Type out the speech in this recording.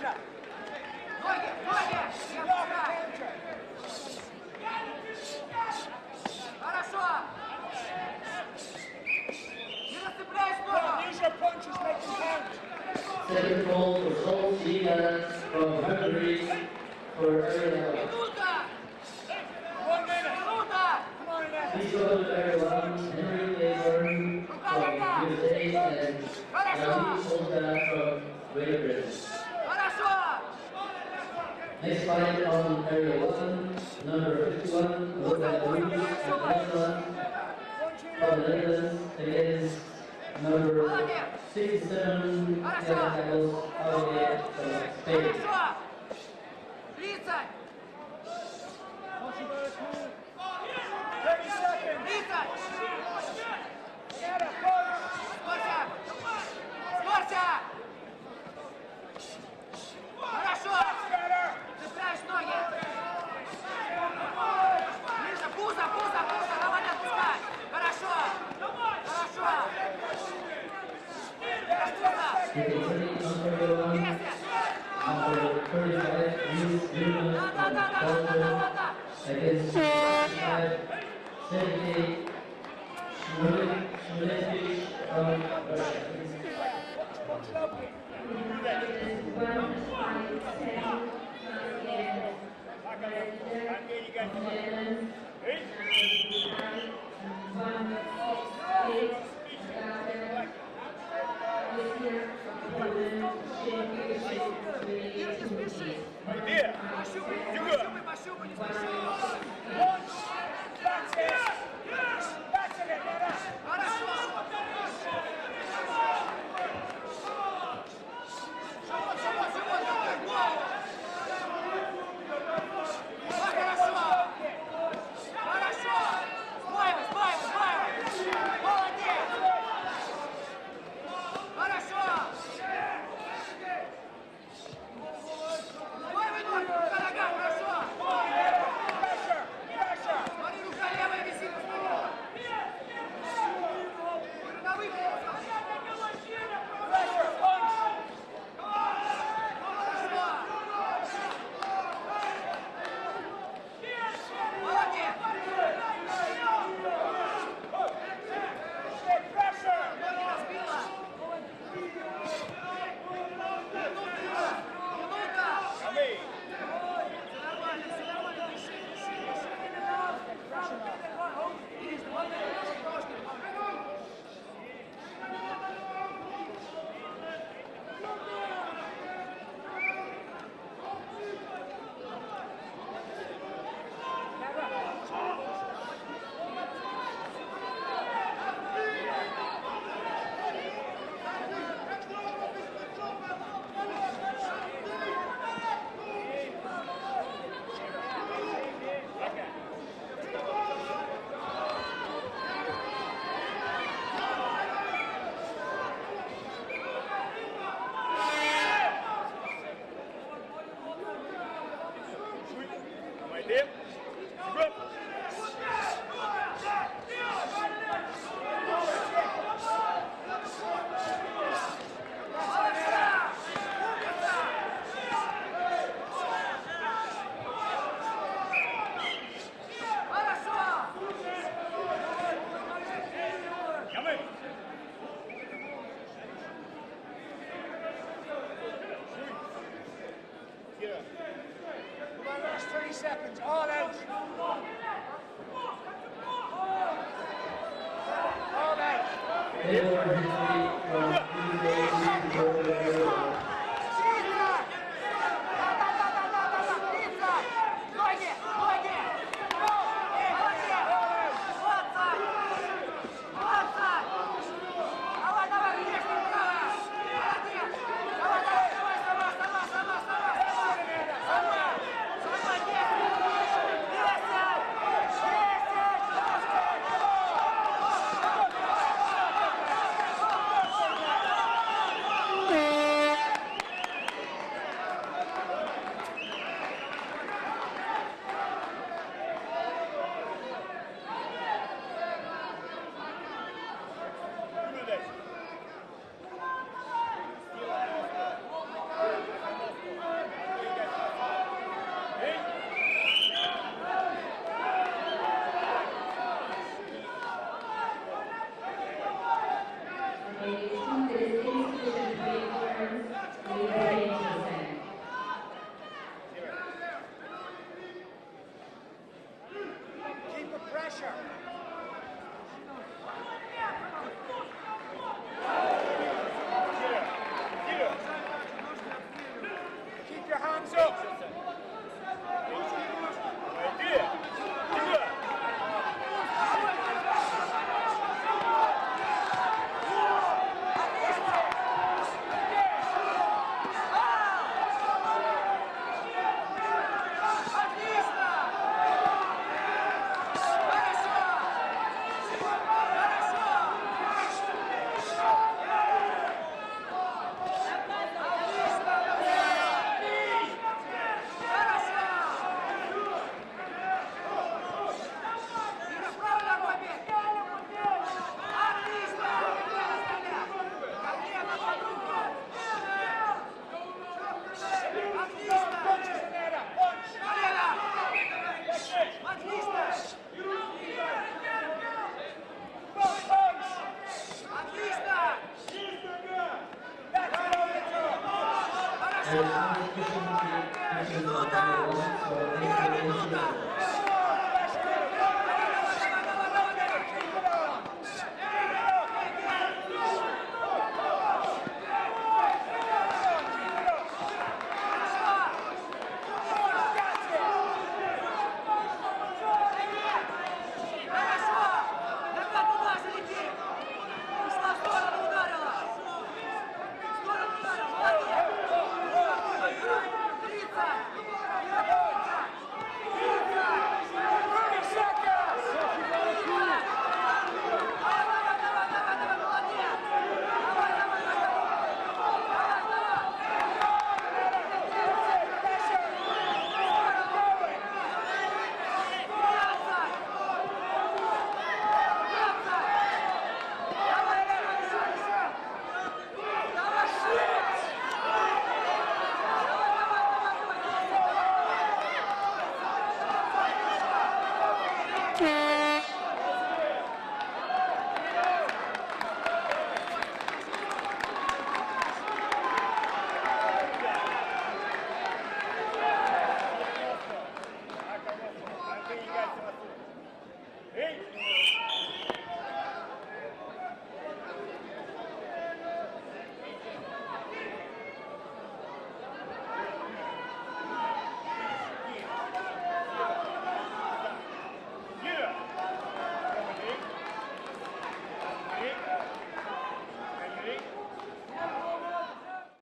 Хорошо! Не расцепляй ногу! Use your punches, make them count! Second goal for Solskjaer from Hungary for area. Минута! 1 minute! Минута! Come on, Aneta! Please go to area 1, Henry Claiborne from USA and David Solskjaer from Great Britain. Хорошо! Next fight on area 1, number 51, Robert Louis and Netherlands from the Netherlands against number 67, Carlos Javier from Spain. Хорошо! 30! 30 seconds. 30! Aneta, push. Скорся! Скорся! Хорошо! Цепляешь ноги! Ниже, пузо! Давай не отпускай! Хорошо! Хорошо! Number 35, Luis Luna against 75, Sergei Shmulevich from Russia. Пощупай, не спеши! Хорошо! Живот, голову! Хорошо! Спаивай! Молодец! Хорошо! Спаивай ноги, рука, нога, хорошо! Смотри, рука левая висит на столе! На выход! Молодец! Ноги разбила! Минута! Все нормально, дыши! Last 30 seconds, all out. All out. Yeah.